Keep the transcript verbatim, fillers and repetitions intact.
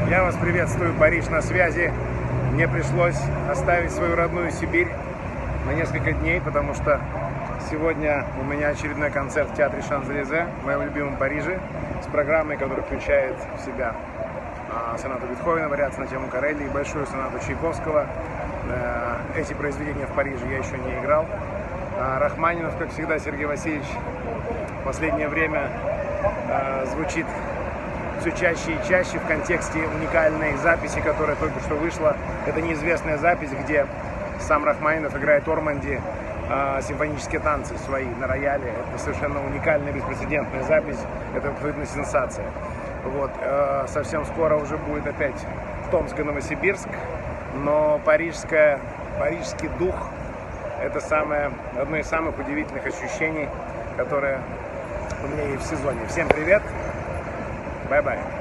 Я вас приветствую, Париж на связи. Мне пришлось оставить свою родную Сибирь на несколько дней, потому что сегодня у меня очередной концерт в театре Шанзелизе, в моем любимом Париже, с программой, которая включает в себя а, сонату Бетховена, вариацию на тему Корелли и большую сонату Чайковского. А, эти произведения в Париже я еще не играл. А, Рахманинов, как всегда, Сергей Васильевич, в последнее время а, звучит все чаще и чаще в контексте уникальной записи, которая только что вышла. Это неизвестная запись, где сам Рахманинов играет Орманди э, симфонические танцы свои на рояле. Это совершенно уникальная, беспрецедентная запись. Это абсолютно сенсация. Вот. Э, совсем скоро уже будет опять Томск и Новосибирск. Но парижская, парижский дух – это самое, одно из самых удивительных ощущений, которое у меня есть в сезоне. Всем привет! Bye-bye.